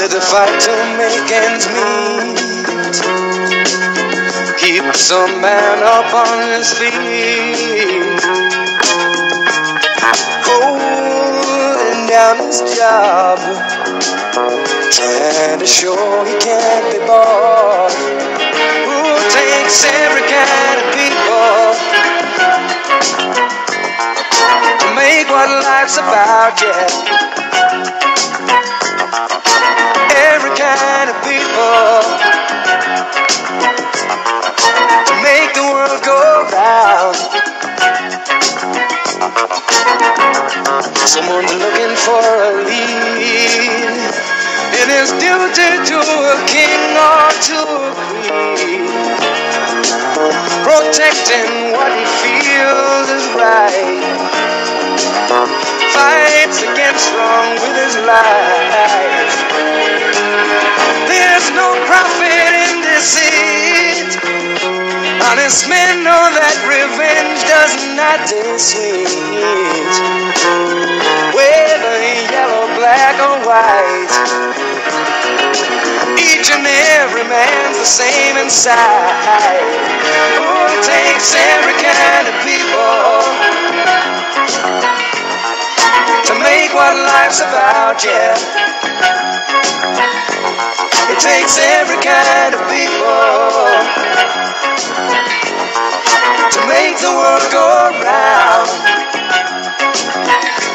with a fight to make ends meet. Keeps a man up on his feet, holding down his job, trying to show he can't be bought. Who takes every kind of people to make what life's about, yeah. Every kind of people to make the world go round. Someone's looking for a lead in his duty to a king or to a queen, protecting what he feels is right, fights against wrong with his life. There's no profit in deceit. Honest men know that revenge does not taste sweet. Whether yellow, black, or white, each and every man's the same inside. Oh, it takes every kind of people to make what life's about, yeah. It takes every kind of people to make the world go round.